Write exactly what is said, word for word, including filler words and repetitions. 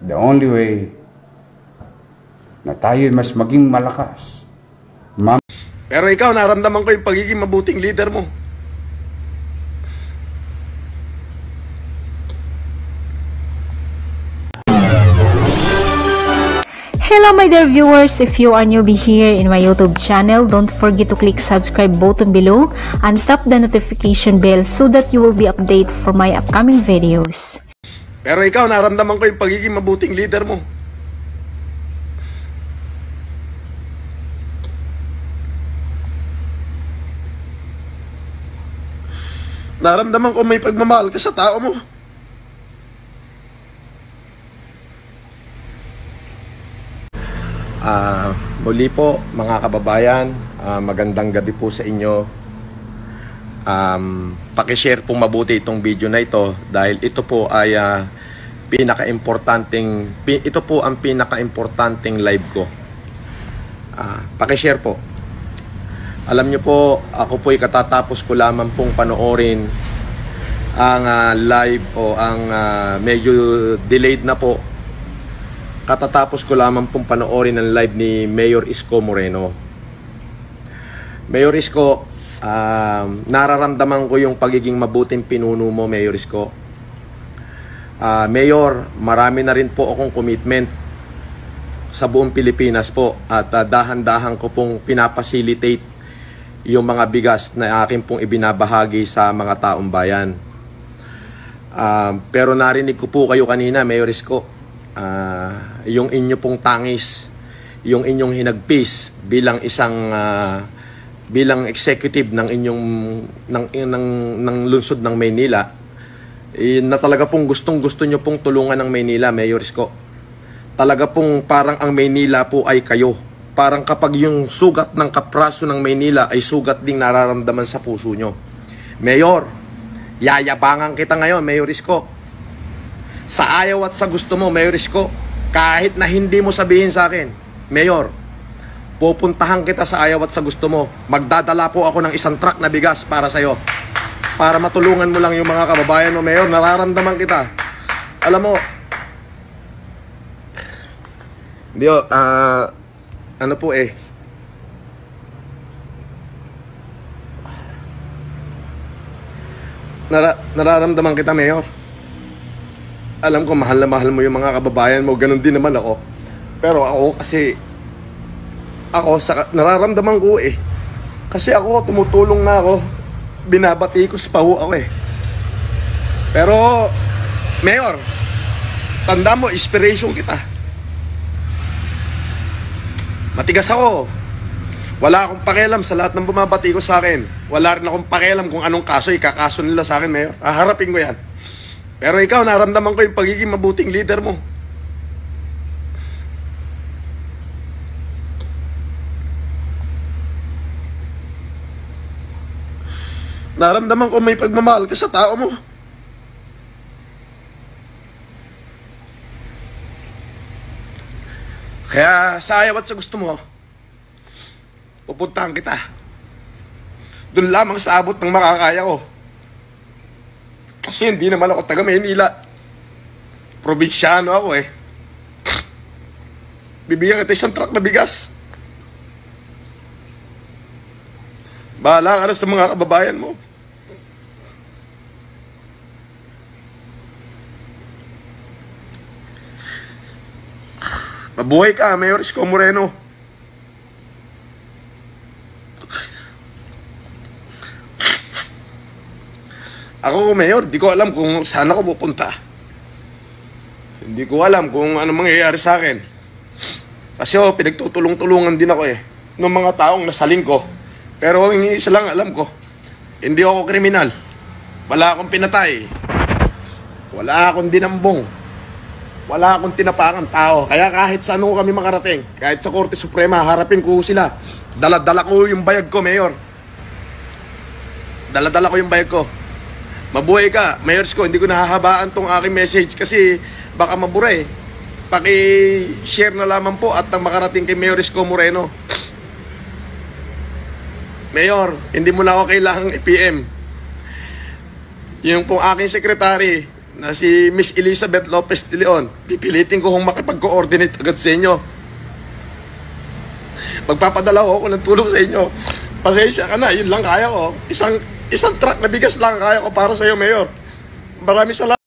the only way na tayo mas maging malakas. Ma'am. Pero ikaw, naramdaman ko yung pagiging mabuting leader mo. Hello my dear viewers, if you are newbie here in my YouTube channel, don't forget to click subscribe button below and tap the notification bell so that you will be updated for my upcoming videos. Pero ikaw, naramdaman ko yung pagiging mabuting leader mo. Naramdaman ko may pagmamahal ka sa tao mo. Ah, uh, muli po mga kababayan, uh, magandang gabi po sa inyo. Um, paki-share po mabuti itong video na ito dahil ito po ay uh, pinaka-importanting pi, ito po ang pinaka-importanting live ko. Uh, paki-share po. Alam niyo po, ako po ay katatapos ko lamang pong panoorin ang uh, live o ang uh, medyo delayed na po. Katatapos ko lamang pong panoorin ang live ni Mayor Isko Moreno. Mayor Isko, uh, nararamdaman ko yung pagiging mabuting pinuno mo, Mayor Isko. Uh, Mayor, marami na rin po akong commitment sa buong Pilipinas po at uh, dahan-dahan ko pong pinapacilitate yung mga bigas na akin pong ibinabahagi sa mga taong bayan. Uh, pero narinig ko po kayo kanina, Mayor Isko. Uh, yung inyo pong tangis, yung inyong hinagpis bilang isang uh, bilang executive ng inyong ng ng, ng lungsod ng Maynila, eh, na talaga pong gustong-gusto nyo pong tulungan ng Maynila, Mayor Isko. Talaga pong parang ang Maynila po ay kayo. Parang kapag yung sugat ng kapraso ng Maynila ay sugat ding nararamdaman sa puso nyo. Mayor, yayabangan kita ngayon, Mayor Isko. Sa ayaw at sa gusto mo, Mayor Isko, kahit na hindi mo sabihin sa akin, Mayor, pupuntahan kita sa ayaw at sa gusto mo. Magdadala po ako ng isang truck na bigas para sa'yo. Para matulungan mo lang yung mga kababayan mo, Mayor. Nararamdaman kita. Alam mo, hindi o, uh, ano po eh, Nara nararamdaman kita, Mayor. Alam ko, mahal na mahal mo yung mga kababayan mo. Ganon din naman ako. Pero ako kasi, ako, sa, nararamdaman ko eh. Kasi ako, tumutulong na ako. Binabatikos pa ho ako eh. Pero, Mayor, tanda mo, inspiration kita. Matigas ako. Wala akong pakialam sa lahat ng bumabatikos sa akin. Wala rin akong pakialam kung anong kaso ikakaso nila sa akin, Mayor. Haharapin ko yan. Pero ikaw, naramdaman ko yung pagiging mabuting leader mo. Naramdaman ko may pagmamahal ka sa tao mo. Kaya sa ayaw at sa gusto mo, pupuntahan kita. Doon lamang sa abot ng makakaya ko. Kasi hindi naman ako taga Maynila. Probinsyano ako eh. Bibigyan kita isang truck na bigas. Bahala ka na sa mga kababayan mo. Mabuhay ka, Mayor Isko Moreno. Ako, Mayor, di ko alam kung saan ako pupunta. Hindi ko alam kung ano mangyayari sa akin. Kasi oh, pinagtutulong-tulungan din ako eh ng mga taong nasaling ko. Pero yung isa lang alam ko, hindi ako kriminal. Wala akong pinatay. Wala akong dinambong. Wala akong tinapakan tao. Kaya kahit saan ko kami makarating, kahit sa Korte Suprema, harapin ko sila. Dala-dala ko yung bayag ko, Mayor. Dala-dala ko yung bayag ko. Mabuhay ka, Mayor Isko. Hindi ko nahahabaan tong aking message kasi baka mabura eh. Paki-share na lamang po at nang makarating kay Mayor Isko Moreno. Mayor, hindi mo na ako kailangang i-P M. Yung pong aking sekretary, na si Miss Elizabeth Lopez de Leon. Pipilitin ko kung makipag-coordinate agad sa inyo. Magpapadala ko ng tulong sa inyo. Pasensya ka na, yun lang kaya ko. Isang, isang truck na bigas lang kaya ko para sa iyo, Mayor. Maraming salamat.